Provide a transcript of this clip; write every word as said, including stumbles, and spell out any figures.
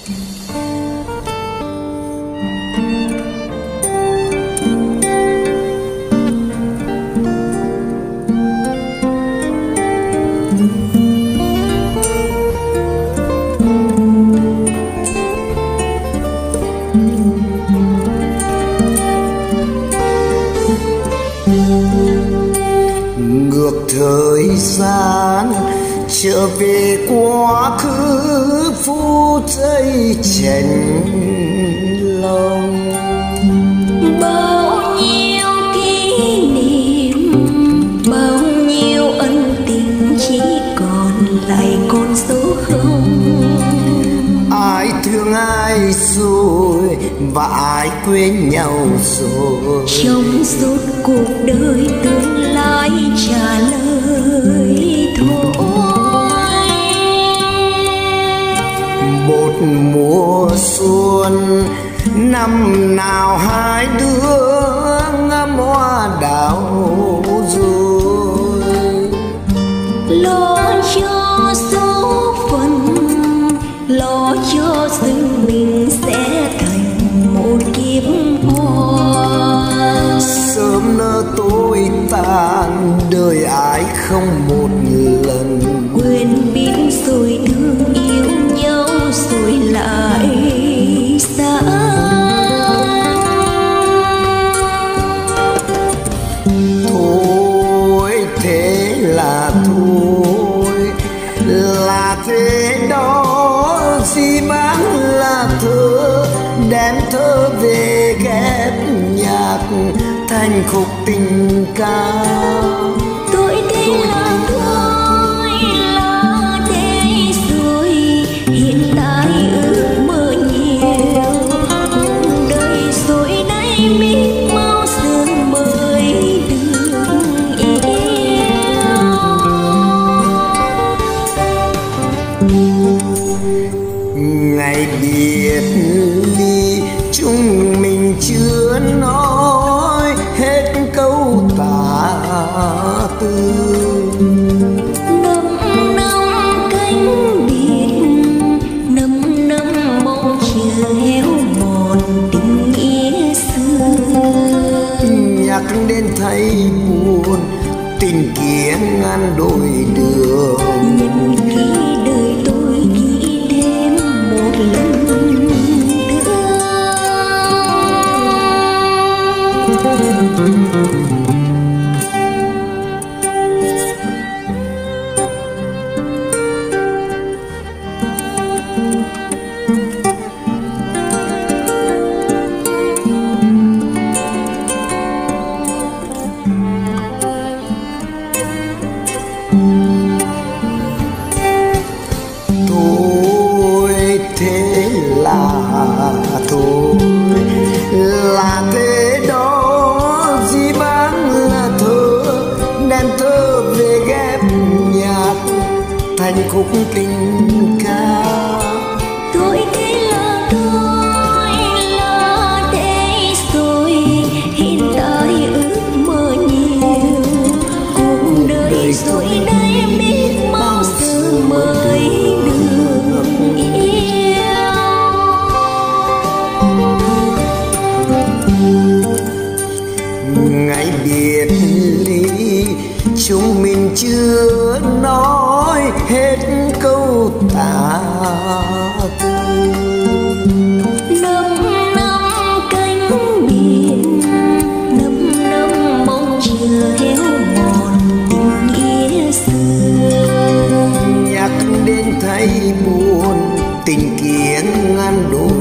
Ngược thời gian trở về quá khứ phút giây chạnh lòng, bao nhiêu kỷ niệm, bao nhiêu ân tình chỉ còn lại con số không. Ai thương ai rồi và ai quên nhau rồi, Trong suốt cuộc đời tương lai trả lời thôi. một mùa xuân năm nào hai đứa ngắm hoa đào rồi, Lo cho số phận, lo cho sinh mình sẽ thành một kiếp hoa. sớm nỡ tối tàn đời ai không một lần, Quên biết rồi thương yêu nhau rồi lại xa. thôi thế là thôi, là thế đó gì bán là thơ, đem thơ về ghép nhạc thành khúc tình ca. Tôi đây là tôi, là thế rồi, hiện tại ước mơ nhiều, cuộc đời rồi đây biết mau sớm mới được yêu. Ngày biệt ly chúng mình chưa nói hết câu tả tư, Năm năm cánh biệt, năm năm mong chờ héo mòn tình nghĩa xưa. nhắc đến thấy buồn tình kia ngăn đôi đường, Nhân khi đời tôi nghĩ thêm một lần nữa. thôi thế là thôi, là thế đó gì bán là thơ, đem thơ về ghép nhạc thành khúc tình ca. Tôi thế là tôi, là thế rồi, hiện tại ước mơ nhiều, cuộc đời rồi đây biết bao giờ mới được yêu. Ngày biệt ly chúng mình chưa nói hết câu tả tư, Năm năm cánh biển, năm năm mong chờ héo mòn tình nghĩa xưa. nhắc đến thấy buồn tình kia ngăn đôi